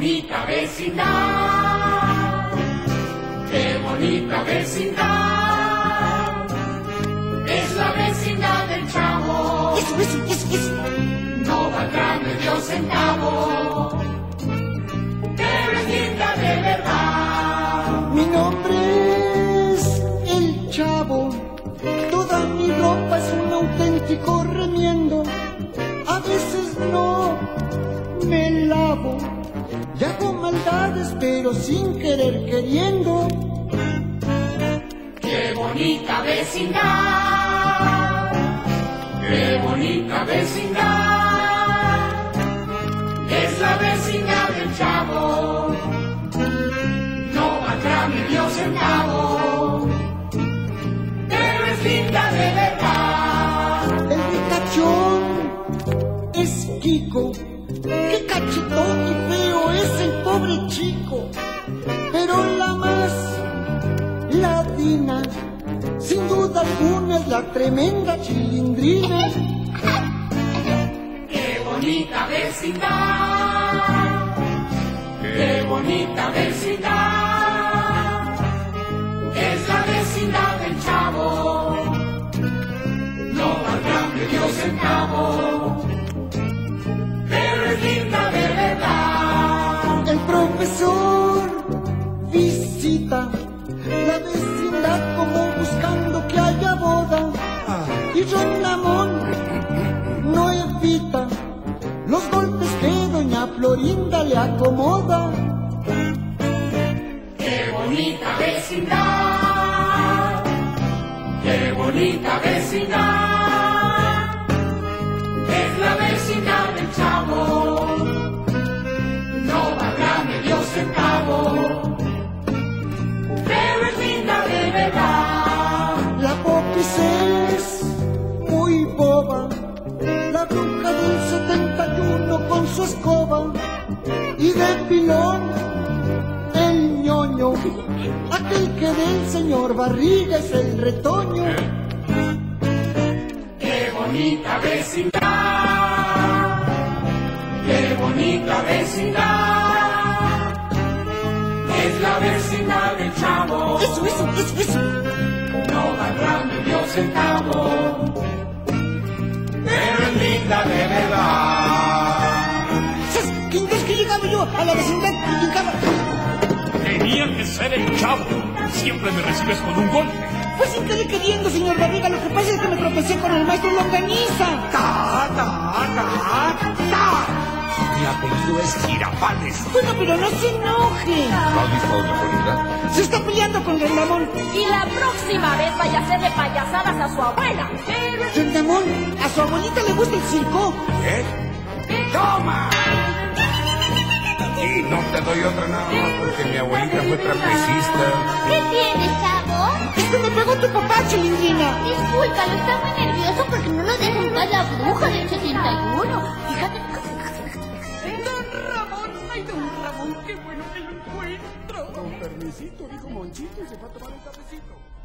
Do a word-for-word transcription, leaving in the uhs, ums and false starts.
bonita vecindad, qué bonita vecindad, es la vecindad del Chavo. Eso, eso, eso, eso. No valdrá medio centavo, pero es linda de verdad. Mi nombre es el Chavo, toda mi ropa es un auténtico remiendo. A veces no me lavo y hago maldades, pero sin querer queriendo. Qué bonita vecindad, qué bonita vecindad, es la vecindad del Chavo. No valdrá medio centavo, pero es linda de verdad. El ricachón es Kiko, qué cachetón y feo es el pobre chico. Pero la más ladina, sin duda alguna, es la tremenda Chilindrina. Qué bonita vecindad, qué bonita vecindad, es la vecindad del Chavo. No valdrá medio centavo, pero es linda de verdad. El profesor visita la vecindad como buscando que haya boda. Y Don Ramón no evita los golpes que doña Florinda le acomoda. Qué bonita vecindad, qué bonita vecindad, es la vecindad del Chavo. No valdrá medio centavo, pero es linda de verdad. La Popis es muy boba, la bruja del setenta y uno con su escoba. Y de pilón el ñoño, aquel que del señor Barriga es el retoño. Qué bonita vecindad, qué bonita vecindad, es la vecindad del Chavo. Eso, eso, eso, eso. No valdrá medio centavo, pero es linda de verdad. ¿Sabes? Que entonces que llegaba yo a la vecindad y llegaba... Tenía que ser el Chavo. Siempre me recibes con un golpe. Pues sin querer queriendo, señor Barriga, lo que pasa es que me tropecé con el maestro Longaniza. ¡Ta, ta, ta, ta! Mi apellido es Girafales. Bueno, pero no se enoje. ¿Lo has visto, doña Florinda? Se está peleando con Don Ramón. Y la próxima vez vaya a hacerle payasadas a su abuela. Don Ramón, a su abuelita le gusta el circo. ¿Qué? ¡Toma! Y no te doy otra nada más porque mi abuelita fue trapecista. ¿Qué tienes, Chavo? Es que me pegó tu papá, Chilindrina. Discúlpalo, está muy nervioso porque no lo deja jugar la bruja del setenta y uno. Fíjate. Don Ramón, ay, don Ramón, qué bueno que lo encuentro. Con permisito, dijo Monchito y se fue a tomar un cafecito.